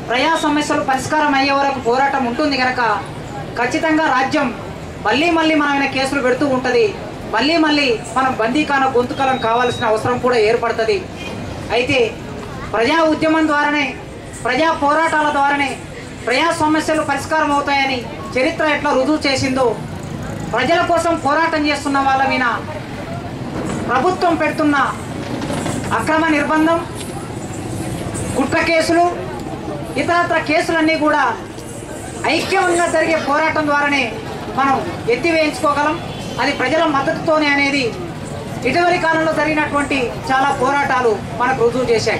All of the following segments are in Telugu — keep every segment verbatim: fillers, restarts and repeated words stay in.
ప్రజా సమస్యలు పరిష్కారం అయ్యే వరకు పోరాటం ఉంటుంది కనుక ఖచ్చితంగా రాజ్యం మళ్ళీ మళ్ళీ మన కేసులు పెడుతూ ఉంటుంది. మళ్ళీ మళ్ళీ మనం బందీకాన గొంతుకలం కావాల్సిన అవసరం కూడా ఏర్పడుతుంది. అయితే ప్రజా ఉద్యమం ద్వారానే, ప్రజా పోరాటాల ద్వారానే ప్రజా సమస్యలు పరిష్కారం అవుతాయని చరిత్ర ఎట్లా రుజువు చేసిందో, ప్రజల కోసం పోరాటం చేస్తున్న వాళ్ళ మీద ప్రభుత్వం పెడుతున్న అక్రమ నిర్బంధం, కుట్ర కేసులు, ఇతరత్ర కేసులన్నీ కూడా ఐక్యంగా జరిగే పోరాటం ద్వారానే మనం ఎత్తివేయించుకోగలం. అది ప్రజల మద్దతుతోనే అనేది ఇటీవలి కాలంలో జరిగినటువంటి చాలా పోరాటాలు మనకు రుజువు చేశాయి.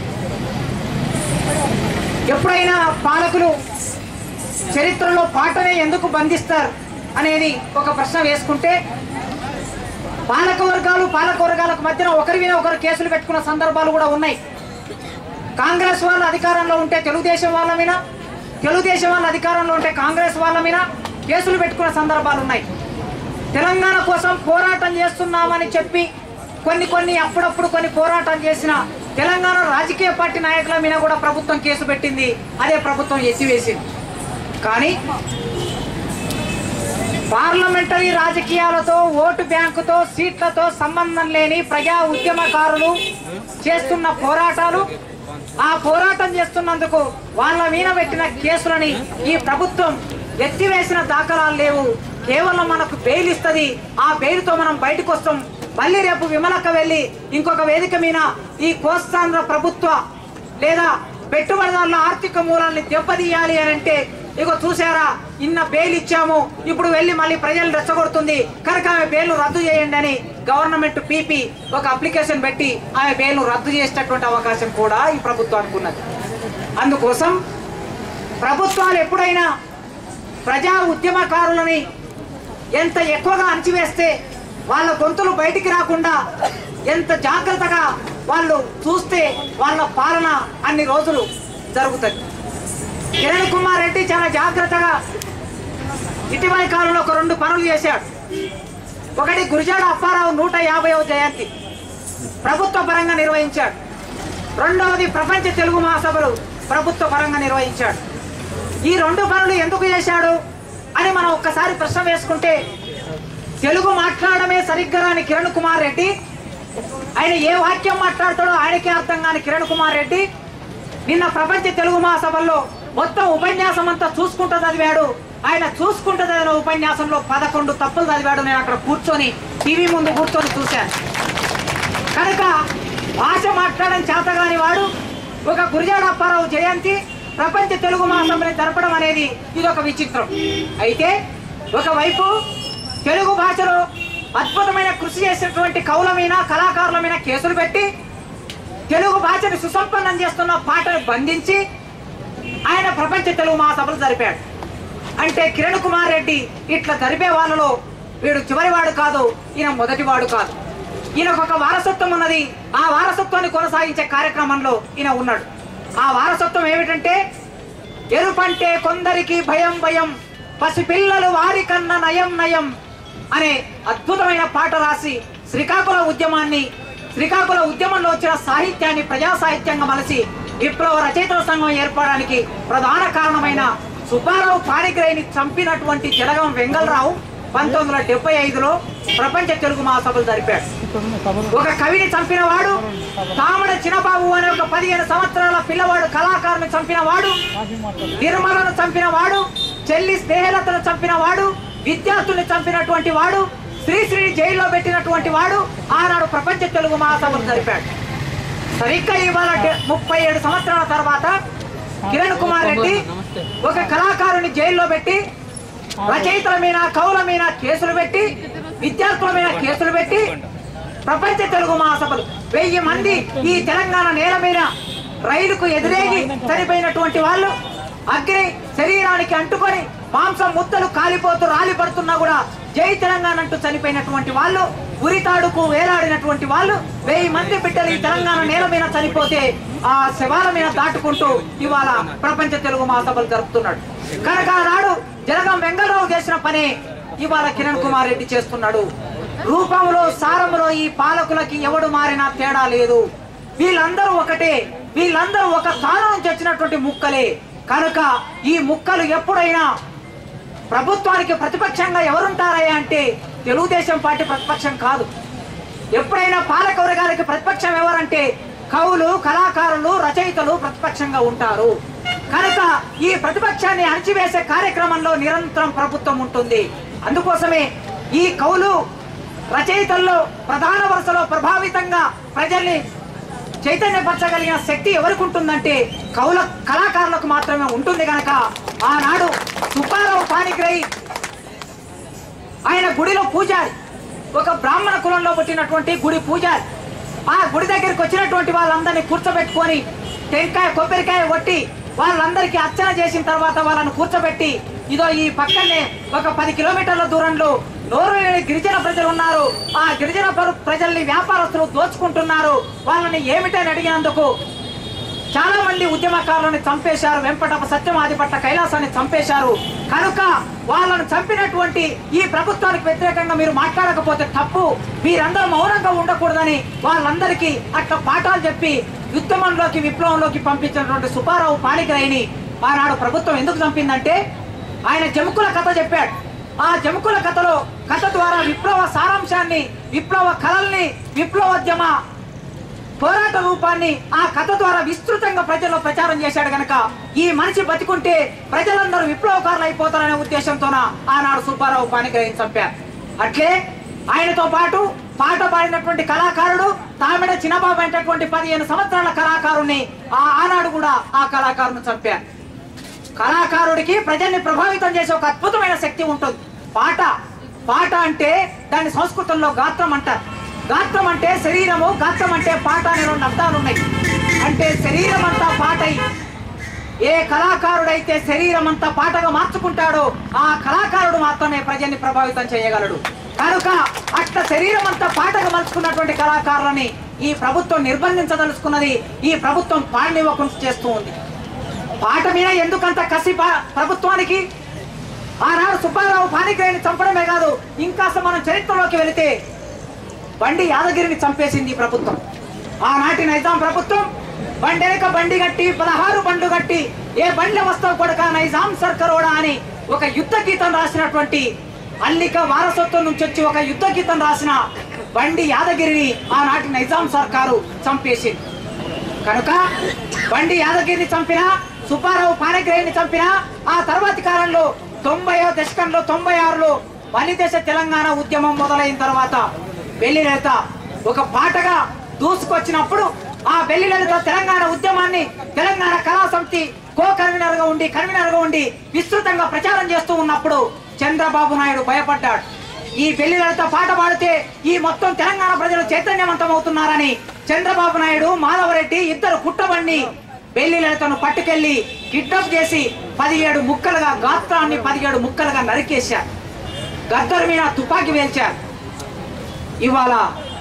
ఎప్పుడైనా పాలకులు చరిత్రలో పాటనే ఎందుకు బంధిస్తారు అనేది ఒక ప్రశ్న వేసుకుంటే, పాలక వర్గాలు పాలక వర్గాలకు మధ్యన ఒకరి మీద ఒకరు కేసులు పెట్టుకున్న సందర్భాలు కూడా ఉన్నాయి. కాంగ్రెస్ వాళ్ళు అధికారంలో ఉంటే తెలుగుదేశం వాళ్ళ మీద, తెలుగుదేశం వాళ్ళ అధికారంలో ఉంటే కాంగ్రెస్ వాళ్ళ మీద కేసులు పెట్టుకున్న సందర్భాలు ఉన్నాయి. తెలంగాణ కోసం పోరాటం చేస్తున్నామని చెప్పి కొన్ని కొన్ని అప్పుడప్పుడు కొన్ని పోరాటం చేసిన తెలంగాణ రాజకీయ పార్టీ నాయకుల మీద కూడా ప్రభుత్వం కేసు పెట్టింది. అదే ప్రభుత్వం ఎత్తివేసింది. కానీ పార్లమెంటరీ రాజకీయాలతో, ఓటు బ్యాంకుతో, సీట్లతో సంబంధం లేని ప్రజా ఉద్యమకారులు చేస్తున్న పోరాటాలు, ఆ పోరాటం చేస్తున్నందుకు వాళ్ళ మీద పెట్టిన కేసులని ఈ ప్రభుత్వం ఎత్తివేసిన దాఖలాలు లేవు. కేవలం మనకు బెయిల్ ఇస్తుంది. ఆ బెయిల్తో మనం బయటకు వస్తాం. మళ్ళీ రేపు విమలక్క వెళ్ళి ఇంకొక వేదిక మీద ఈ కోస్తాంధ్ర ప్రభుత్వ లేదా పెట్టుబడిదారుల ఆర్థిక మూలాన్ని దెబ్బతీయాలి అని అంటే, ఇగో చూసారా ఇన్న బెయిల్ ఇచ్చాము, ఇప్పుడు వెళ్ళి మళ్ళీ ప్రజలు రెచ్చగొడుతుంది కనుక ఆమె బెయిల్ రద్దు చేయండి అని గవర్నమెంట్ పీపీ ఒక అప్లికేషన్ పెట్టి ఆమె బెయిల్ రద్దు చేసేటటువంటి అవకాశం కూడా ఈ ప్రభుత్వానికి ఉన్నది. అందుకోసం ప్రభుత్వాలు ఎప్పుడైనా ప్రజా ఉద్యమకారులని ఎంత ఎక్కువగా అణచివేస్తే వాళ్ళ గొంతులు బయటికి రాకుండా ఎంత జాగ్రత్తగా వాళ్ళు చూస్తే వాళ్ళ పాలన అన్ని రోజులు జరుగుతుంది. కిరణ్ కుమార్ రెడ్డి చాలా జాగ్రత్తగా ఇటీవలి కాలంలో ఒక రెండు పనులు చేశాడు. ఒకటి, గురిజాడ అప్పారావు నూట యాభైవ జయంతి ప్రభుత్వ పరంగా నిర్వహించాడు. రెండవది, ప్రపంచ తెలుగు మహాసభలు ప్రభుత్వ పరంగా నిర్వహించాడు. ఈ రెండు పనులు ఎందుకు చేశాడు అని మనం ఒక్కసారి ప్రశ్న వేసుకుంటే, తెలుగు మాట్లాడమే సరిగ్గా రాని కిరణ్ కుమార్ రెడ్డి, ఆయన ఏ వాక్యం మాట్లాడతాడో ఆయనకే అర్థం కాని కిరణ్ కుమార్ రెడ్డి నిన్న ప్రపంచ తెలుగు మహాసభల్లో మొత్తం ఉపన్యాసం అంతా చూసుకుంటూ చదివాడు. ఆయన చూసుకుంటూ చదివిన ఉపన్యాసంలో పదకొండు తప్పులు చదివాడు. నేను అక్కడ కూర్చొని టీవీ ముందు కూర్చొని చూశాను. కనుక భాష మాట్లాడడం చేతగాని వాడు ఒక గురిజాడ అప్పారావు జయంతి ప్రపంచ తెలుగు మహాసభని జరపడం అనేది ఇది ఒక విచిత్రం. అయితే ఒకవైపు తెలుగు భాషలో అద్భుతమైన కృషి చేసినటువంటి కవుల మీద, కళాకారుల మీద కేసులు పెట్టి తెలుగు భాషని సుసంపన్నం చేస్తున్న పాటను బంధించి ఆయన ప్రపంచ తెలుగు మహాసభలు జరిపాడు. అంటే కిరణ్ కుమార్ రెడ్డి ఇట్లా జరిపే వాళ్ళలో వీడు చివరివాడు కాదు, ఈయన మొదటివాడు కాదు. ఈయనకు ఒక వారసత్వం ఉన్నది. ఆ వారసత్వాన్ని కొనసాగించే కార్యక్రమంలో ఈయన ఉన్నాడు. ఆ వారసత్వం ఏమిటంటే, ఎరుపంటే కొందరికి భయం భయం, పసిపిల్లలు వారి కన్నా నయం నయం అనే అద్భుతమైన పాట రాసి శ్రీకాకుళ ఉద్యమాన్ని, శ్రీకాకుళ ఉద్యమంలో వచ్చిన సాహిత్యాన్ని ప్రజా సాహిత్యంగా మలసి విప్లవ రచయితల సంఘం ఏర్పడడానికి ప్రధాన కారణమైన సుబ్బారావు పాణిగ్రాయిని చంపినటువంటి జలగం వెంగళరావు పంతొమ్మిది వందల డెబ్బై ఐదులో ప్రపంచ తెలుగు మహాసభలు జరిపాడు. ఒక కవిని చంపిన వాడు, తామడ చిన్నబాబు అనే ఒక పదిహేను సంవత్సరాల పిల్లవాడు కళాకారుని చంపిన వాడు, నిర్మలను చంపిన వాడు, చెల్లి స్నేహలతను చంపిన వాడు, విద్యార్థుల్ని చంపినటువంటి వాడు, శ్రీశ్రీని జైల్లో పెట్టినటువంటి వాడు ఆనాడు ప్రపంచ తెలుగు మహాసభలు జరిపాడు. సరిగ్గా ఇవాళ ముప్పై ఏడు సంవత్సరాల తర్వాత కిరణ్ కుమార్ రెడ్డి ఒక కళాకారుని జైల్లో పెట్టి, రచయితల మీద, కవుల మీద కేసులు పెట్టి, విద్యార్థుల మీద కేసులు పెట్టి ప్రపంచ తెలుగు మహాసభలు వెయ్యి మంది ఈ తెలంగాణ నేల మీద రైలుకు ఎదురేగి చనిపోయినటువంటి వాళ్ళు, అగ్ని శరీరానికి అంటుకొని మాంసం ముద్దలు కాలిపోతూ రాలి పడుతున్నా కూడా జై తెలంగాణ అంటూ చనిపోయినటువంటి వాళ్ళు, ఉరితాడుకు వేలాడినటువంటి వాళ్ళు, వెయ్యి మంది బిడ్డలు ఈ తెలంగాణ నేల మీద చనిపోతే ఆ శవాల మీద దాటుకుంటూ ఇవాళ ప్రపంచ తెలుగు మహాసభలు జరుపుతున్నాడు. కనుక ఆనాడు జలగం వెంగళరావు చేసిన పని ఇవాళ కిరణ్ కుమార్ రెడ్డి చేస్తున్నాడు. రూపంలో, సారంలో ఈ పాలకులకి ఎవడు మారినా తేడా లేదు. వీళ్ళందరూ ఒకటే. వీళ్ళందరూ ఒక స్థానం నుంచి వచ్చినటువంటి ముక్కలే. కనుక ఈ ముక్కలు ఎప్పుడైనా ప్రభుత్వానికి ప్రతిపక్షంగా ఎవరుంటారయ్యా అంటే తెలుగుదేశం పార్టీ ప్రతిపక్షం కాదు. ఎప్పుడైనా పాలక వర్గాలకి ప్రతిపక్షం ఎవరంటే కవులు, కళాకారులు, రచయితలు ప్రతిపక్షంగా ఉంటారు. కనుక ఈ ప్రతిపక్షాన్ని అణచివేసే కార్యక్రమంలో నిరంతరం ప్రభుత్వం ఉంటుంది. అందుకోసమే ఈ కవులు, రచయితల్లో ప్రధాన వరుసలో ప్రభావితంగా ప్రజల్ని చైతన్యపరచగలిగిన శక్తి ఎవరికి ఉంటుందంటే కవుల, కళాకారులకు మాత్రమే ఉంటుంది. కనుక ఆనాడు సుబ్బారావు పాణిగ్రాహి ఆయన గుడిలో పూజారి, ఒక బ్రాహ్మణ కులంలో పుట్టినటువంటి గుడి పూజారి. ఆ గుడి దగ్గరికి వచ్చినటువంటి వాళ్ళందరినీ కూర్చోబెట్టుకొని టెంకాయ, కొబ్బరికాయ కొట్టి వాళ్ళందరికీ అర్చన చేసిన తర్వాత వాళ్ళను కూర్చోబెట్టి, ఇదో ఈ పక్కనే ఒక పది కిలోమీటర్ల దూరంలో నోరు లేని గిరిజన ప్రజలు ఉన్నారు, ఆ గిరిజన ప్రజల్ని వ్యాపారస్తులు దోచుకుంటున్నారు, వాళ్ళని ఏమిటని అడిగినందుకు చాలా మంది ఉద్యమకారులను చంపేశారు. వెంపటప్ప సత్యమాదిపట్ల కైలాసాన్ని చంపేశారు. కనుక వాళ్ళను చంపినటువంటి ఈ ప్రభుత్వానికి వ్యతిరేకంగా మీరు మాట్లాడకపోతే తప్పు, మీరందరూ మౌనంగా ఉండకూడదని వాళ్ళందరికీ అట్లా పాఠాలు చెప్పి యుద్ధంలోకి, విప్లవంలోకి పంపించినటువంటి సుబ్బారావు పాణిగ్రాహిని ఆనాడు ప్రభుత్వం ఎందుకు చంపిందంటే ఆయన జముకుల కథ చెప్పాడు. ఆ జముకుల కథలో కథ ద్వారా విప్లవ సారాంశాన్ని, విప్లవ కళల్ని, విప్లవోద్యమ పోరాట రూపాన్ని ఆ కథ ద్వారా విస్తృతంగా ప్రజల్లో ప్రచారం చేశాడు. గనక ఈ మనిషి బతికుంటే ప్రజలందరూ విప్లవకారులు అయిపోతారనే ఉద్దేశంతోన ఆనాడు సుబ్బారావు పాణిగ్రాహిని చంపారు. అట్లే ఆయనతో పాటు పాట పాడినటువంటి కళాకారుడు తామిడ చిన్నబాబు అనేటటువంటి పదిహేను సంవత్సరాల కళాకారుణ్ణి ఆ ఆనాడు కూడా ఆ కళాకారుని చంపారు. కళాకారుడికి ప్రజల్ని ప్రభావితం చేసే ఒక అద్భుతమైన శక్తి ఉంటుంది. పాట పాట అంటే దాన్ని సంస్కృతంలో గాత్రం అంటారు. గాత్రం అంటే శరీరము, గాత్రం అంటే పాట అనే రెండు అర్థాలు ఉన్నాయి. అంటే శరీరం అంతా పాటై ఏ కళాకారుడైతే శరీరం అంతా పాటగా మార్చుకుంటాడో ఆ కళాకారుడు మాత్రమే ప్రజల్ని ప్రభావితం చేయగలడు. కనుక అట్లా శరీరం అంతా పాటగా మార్చుకున్నటువంటి కళాకారులని ఈ ప్రభుత్వం నిర్బంధించదలుచుకున్నది. ఈ ప్రభుత్వం పాడనివ్వకుండా చేస్తూ ఉంది. పాట మీద ఎందుకంత కసి ప్రభుత్వానికి? ఆనాడు సుబ్బారావు పాణిగ్రాహిని చంపడమే కాదు, ఇంకాస మనం చరిత్రలోకి వెళితే బండి యాదగిరిని చంపేసింది ప్రభుత్వం. ఆనాటి నైజాం ప్రభుత్వం బండెనక బండి గట్టి పదహారు బండ్లు గట్టి ఏ బండ్ల వస్తావు కొడక నైజాం సర్కరోడా అని ఒక యుద్ధ గీతం రాసినటువంటి అల్లిక వారసత్వం నుంచి వచ్చి ఒక యుద్ధ గీతం రాసిన బండి యాదగిరిని ఆనాటి నైజాం సర్కారు చంపేసింది. కనుక బండి యాదగిరిని చంపిన, సుబ్బారావు పాణిగ్రాహిని చంపిన ఆ తర్వాతి కాలంలో తొంభైవ దశకంలో తొంభై ఆరులో బలిదేశ తెలంగాణ ఉద్యమం మొదలైన తర్వాత బెల్లి లలిత ఒక పాటగా దూసుకొచ్చినప్పుడు ఆ బెల్లి లలిత తెలంగాణ ఉద్యమాన్ని తెలంగాణ కళా సమితి కో కన్వీనర్ గా ఉండి కన్వీనర్ గా ఉండి విస్తృతంగా ప్రచారం చేస్తూ ఉన్నప్పుడు చంద్రబాబు నాయుడు భయపడ్డాడు. ఈ బెల్లి లలిత పాట పాడితే ఈ మొత్తం తెలంగాణ ప్రజలు చైతన్యవంతం అవుతున్నారని చంద్రబాబు నాయుడు, మాధవరెడ్డి ఇద్దరు కుట్టబండి బెల్లి లలితను పట్టుకెళ్లి కిడ్నాప్ చేసి పదిహేడు ముక్కలుగా గాత్రాన్ని పదిహేడు ముక్కలుగా నరికేశారు. గద్దరు మీద తుపాకీ వేల్చారు. ఇవాళ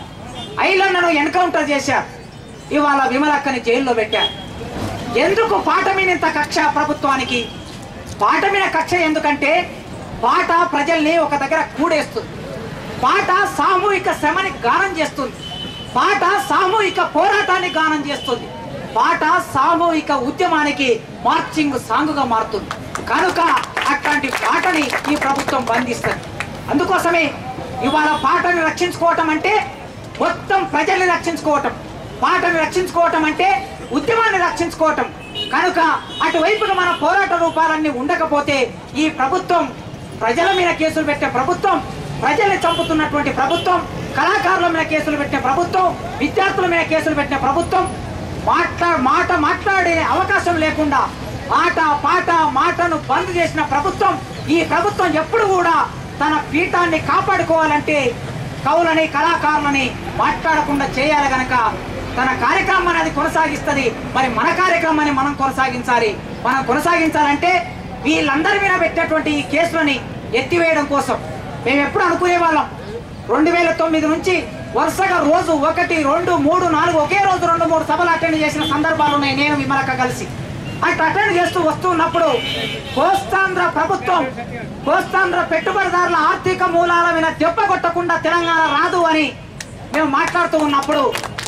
ఐలన్నను ఎన్కౌంటర్ చేశారు. ఇవాళ విమలక్కని జైల్లో పెట్టారు. ఎందుకు పాట మీద ఇంత కక్ష ప్రభుత్వానికి? పాట మీద కక్ష ఎందుకంటే పాట ప్రజల్ని ఒక దగ్గర కూడేస్తుంది. పాట సామూహిక శ్రమని గానం చేస్తుంది. పాట సామూహిక పోరాటాన్ని గానం చేస్తుంది. పాట సామూహిక ఉద్యమానికి మార్చింగ్ సాంగుగా మారుతుంది. కనుక అట్లాంటి పాటని ఈ ప్రభుత్వం బంధిస్తుంది. అందుకోసమే ఇవాళ పాటని రక్షించుకోవటం అంటే మొత్తం ప్రజల్ని రక్షించుకోవటం, పాటని రక్షించుకోవటం అంటే ఉద్యమాన్ని రక్షించుకోవటం. కనుక అటువైపుగా మన పోరాట రూపాలన్నీ ఉండకపోతే ఈ ప్రభుత్వం ప్రజల మీద కేసులు పెట్టే ప్రభుత్వం, ప్రజల్ని చంపుతున్నటువంటి ప్రభుత్వం, కళాకారుల మీద కేసులు పెట్టే ప్రభుత్వం, విద్యార్థుల మీద కేసులు పెట్టే ప్రభుత్వం, మాట్లా మాట మాట్లాడే అవకాశం లేకుండా ఆట పాట మాటను బంద్ చేసిన ప్రభుత్వం. ఈ ప్రభుత్వం ఎప్పుడు కూడా తన పీఠాన్ని కాపాడుకోవాలంటే కవులని, కళాకారులని మాట్లాడకుండా చేయాలి. గనక తన కార్యక్రమాన్ని అది కొనసాగిస్తుంది. మరి మన కార్యక్రమాన్ని మనం కొనసాగించాలి. మనం కొనసాగించాలంటే వీళ్ళందరి మీద పెట్టినటువంటి ఈ కేసులని ఎత్తివేయడం కోసం మేము ఎప్పుడు అనుకునే వాళ్ళం. రెండు వేల తొమ్మిది నుంచి వరుసగా రోజు ఒకటి రెండు మూడు నాలుగు ఒకే రోజు రెండు మూడు సభలు అటెండ్ చేసిన సందర్భాలు ఉన్నాయి. నేను విమలక్క కలిసి అటు అటెండ్ చేస్తూ వస్తున్నప్పుడు కోస్తాంధ్ర ప్రభుత్వం, కోస్తాంధ్ర పెట్టుబడిదారుల ఆర్థిక మూలాల మీద దెబ్బ కొట్టకుండా తెలంగాణ రాదు అని మేము మాట్లాడుతూ ఉన్నప్పుడు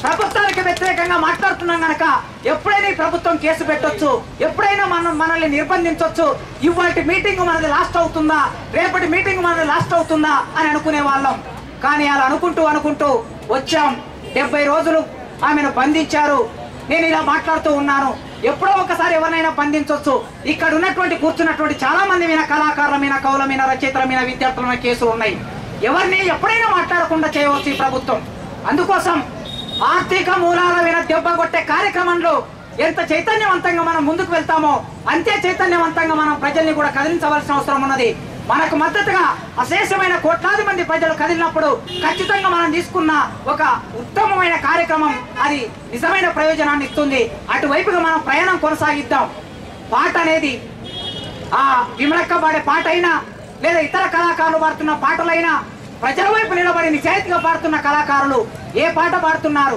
ప్రభుత్వానికి వ్యతిరేకంగా మాట్లాడుతున్నాం గనక ఎప్పుడైనా ఈ ప్రభుత్వం కేసు పెట్టొచ్చు, ఎప్పుడైనా మనం మనల్ని నిర్బంధించవచ్చు. ఇవాటి మీటింగ్ మనది లాస్ట్ అవుతుందా, రేపటి మీటింగ్ మనది లాస్ట్ అవుతుందా అని అనుకునే వాళ్ళం. కానీ అలా అనుకుంటూ అనుకుంటూ వచ్చాం. డెబ్బై రోజులు ఆమెను బంధించారు. నేను ఇలా మాట్లాడుతూ ఉన్నాను. ఎప్పుడో ఒకసారి ఎవరినైనా బంధించవచ్చు. ఇక్కడ ఉన్నటువంటి కూర్చున్నటువంటి చాలా మంది మీద కళాకారుల మీద, కవుల మీద, రచయితల మీద, విద్యార్థుల మీద కేసులు ఉన్నాయి. ఎవరిని ఎప్పుడైనా మాట్లాడకుండా చేయవచ్చు ఈ ప్రభుత్వం. అందుకోసం ఆర్థిక మూలాల మీద దెబ్బ కొట్టే కార్యక్రమంలో ఎంత చైతన్యవంతంగా మనం ముందుకు వెళ్తామో అంతే చైతన్యవంతంగా మనం ప్రజల్ని కూడా కదిలించవలసిన అవసరం ఉన్నది. మనకు మద్దతుగా అశేషమైన కోట్లాది మంది ప్రజలు కదిలినప్పుడు ఖచ్చితంగా మనం తీసుకున్న ఒక ఉత్తమమైన కార్యక్రమం అది నిజమైన ప్రయోజనాన్ని ఇస్తుంది. అటువైపుగా మనం ప్రయాణం కొనసాగిద్దాం. పాట అనేది ఆ విమలక్క పాడే పాట అయినా లేదా ఇతర కళాకారులు పాడుతున్న పాటలైనా ప్రజల వైపు నిలబడి నిజాయితీగా పాడుతున్న కళాకారులు ఏ పాట పాడుతున్నారు?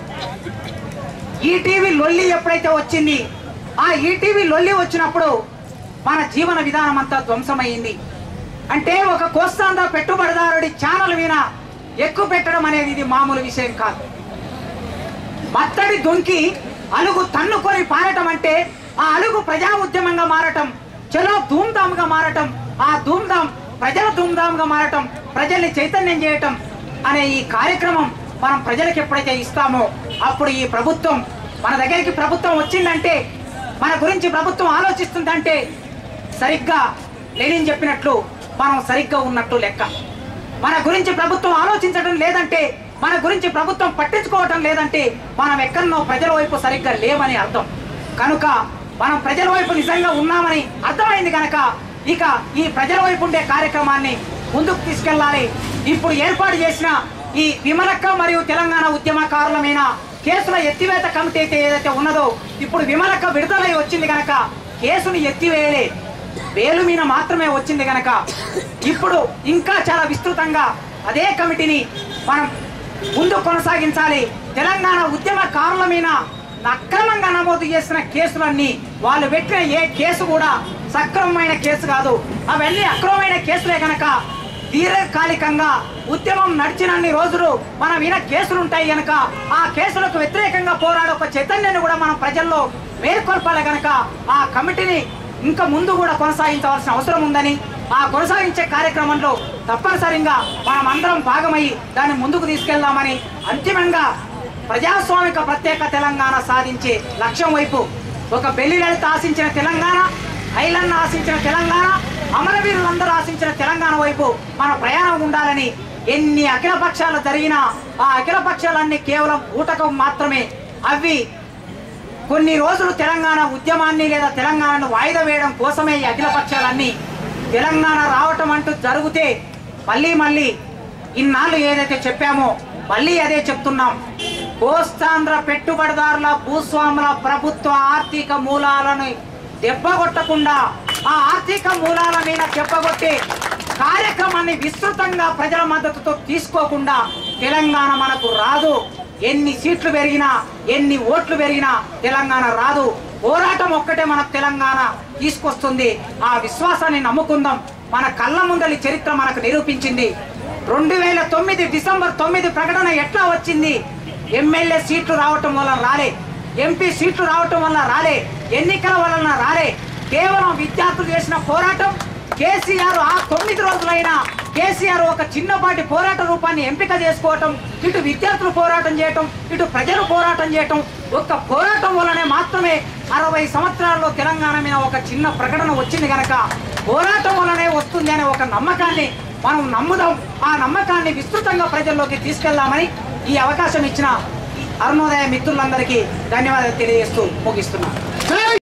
ఈటీవీ లొల్లి ఎప్పుడైతే వచ్చింది, ఆ ఈటీవీ లొల్లి వచ్చినప్పుడు మన జీవన విధానం అంతా ధ్వంసమైంది. అంటే ఒక కోస్తాంధ్ర పెట్టుబడిదారుడి ఛానల్ మీద ఎక్కువ పెట్టడం అనేది ఇది మామూలు విషయం కాదు. మత్తడి దొంకి అలుగు తన్నుకొని పారటం అంటే ఆ అలుగు ప్రజా ఉద్యమంగా మారటం, చలో ధూమ్ధామ్గా మారటం, ఆ ధూమ్ధామ్ ప్రజల ధూమ్ధామ్గా మారటం, ప్రజల్ని చైతన్యం చేయటం అనే ఈ కార్యక్రమం మనం ప్రజలకు ఎప్పుడైతే ఇస్తామో అప్పుడు ఈ ప్రభుత్వం మన దగ్గరికి ప్రభుత్వం వచ్చిందంటే, మన గురించి ప్రభుత్వం ఆలోచిస్తుందంటే సరిగ్గా లెనిన్ చెప్పినట్లు మనం సరిగ్గా ఉన్నట్టు లెక్క. మన గురించి ప్రభుత్వం ఆలోచించడం లేదంటే, మన గురించి ప్రభుత్వం పట్టించుకోవటం లేదంటే మనం ఎక్కడనో ప్రజల వైపు సరిగ్గా లేవని అర్థం. కనుక మనం ప్రజల వైపు నిజంగా ఉన్నామని అర్థమైంది కనుక ఇక ఈ ప్రజల వైపు ఉండే కార్యక్రమాన్ని ముందుకు తీసుకెళ్లాలి. ఇప్పుడు ఏర్పాటు చేసిన ఈ విమలక్క మరియు తెలంగాణ ఉద్యమకారుల మీద కేసుల ఎత్తివేత కమిటీ అయితే ఏదైతే ఉన్నదో, ఇప్పుడు విమలక్క విడుదలై వచ్చింది కనుక కేసుని ఎత్తివేయలే, వేలు మీద మాత్రమే వచ్చింది కనుక ఇప్పుడు ఇంకా చాలా విస్తృతంగా అదే కమిటీని మనం ముందు కొనసాగించాలి. తెలంగాణ ఉద్యమకారుల మీద అక్రమంగా నమోదు చేసిన కేసులన్నీ, వాళ్ళు పెట్టిన ఏ కేసు కూడా సక్రమమైన కేసు కాదు, అవన్నీ అక్రమమైన కేసులే కనుక దీర్ఘకాలికంగా ఉద్యమం నడిచినన్ని రోజులు మన మీద కేసులు ఉంటాయి కనుక ఆ కేసులకు వ్యతిరేకంగా పోరాడే ఒక చైతన్యాన్ని కూడా మనం ప్రజల్లో మేల్కొల్పాలి కనుక ఆ కమిటీని ఇంకా ముందు కూడా కొనసాగించవలసిన అవసరం ఉందని, ఆ కొనసాగించే కార్యక్రమంలో తప్పనిసరిగా మనం అందరం భాగమై దాన్ని ముందుకు తీసుకెళ్దామని, అంతిమంగా ప్రజాస్వామిక ప్రత్యేక తెలంగాణ సాధించే లక్ష్యం వైపు, ఒక బెల్లి లలిత ఆశించిన తెలంగాణ, ఐలన్న ఆశించిన తెలంగాణ, అమరవీరులందరూ ఆశించిన తెలంగాణ వైపు మన ప్రయాణం ఉండాలని, ఎన్ని అఖిల పక్షాలు జరిగినా ఆ అఖిల పక్షాలన్నీ కేవలం ఊటకం మాత్రమే. అవి కొన్ని రోజులు తెలంగాణ ఉద్యమాన్ని లేదా తెలంగాణను వాయిదా వేయడం కోసమే ఈ అఖిల పక్షాలన్నీ. తెలంగాణ రావటం అంటూ జరిగితే మళ్ళీ మళ్ళీ ఇన్నాళ్ళు ఏదైతే చెప్పామో మళ్ళీ అదే చెప్తున్నాం. కోస్తాంధ్ర పెట్టుబడిదారుల, భూస్వాముల ప్రభుత్వ ఆర్థిక మూలాలను దెబ్బగొట్టకుండా, ఆ ఆర్థిక మూలాల మీద దెబ్బగొట్టే కార్యక్రమాన్ని విస్తృతంగా ప్రజల మద్దతుతో తీసుకోకుండా తెలంగాణ మనకు రాదు. ఎన్ని సీట్లు పెరిగినా, ఎన్ని ఓట్లు పెరిగినా తెలంగాణ రాదు. పోరాటం ఒక్కటే మనకు తెలంగాణ తీసుకొస్తుంది. ఆ విశ్వాసాన్ని నమ్ముకుందాం. మన కళ్ళ ముందలి చరిత్ర మనకు నిరూపించింది. రెండు వేల తొమ్మిది డిసెంబర్ తొమ్మిది ప్రకటన ఎట్లా వచ్చింది? ఎమ్మెల్యే సీట్లు రావటం వల్ల రాలే, ఎంపీ సీట్లు రావటం వల్ల రాలే, ఎన్నికల వలన రాలే. కేవలం విద్యార్థులు చేసిన పోరాటం. కేసీఆర్ ఆ తొమ్మిది రోజులైనా కేసీఆర్ ఒక చిన్నపాటి పోరాట రూపాన్ని ఎంపిక చేసుకోవటం, ఇటు విద్యార్థులు పోరాటం చేయటం, ఇటు ప్రజలు పోరాటం చేయటం, ఒక్క పోరాటం వల్లనే మాత్రమే అరవై సంవత్సరాల్లో తెలంగాణ మీద ఒక చిన్న ప్రకటన వచ్చింది కనుక పోరాటం వల్లనే వస్తుంది అనే ఒక నమ్మకాన్ని మనం నమ్ముదాం. ఆ నమ్మకాన్ని విస్తృతంగా ప్రజల్లోకి తీసుకెళ్దామని ఈ అవకాశం ఇచ్చిన అరుణోదయ మిత్రులందరికీ ధన్యవాదాలు తెలియజేస్తూ ముగిస్తున్నాను.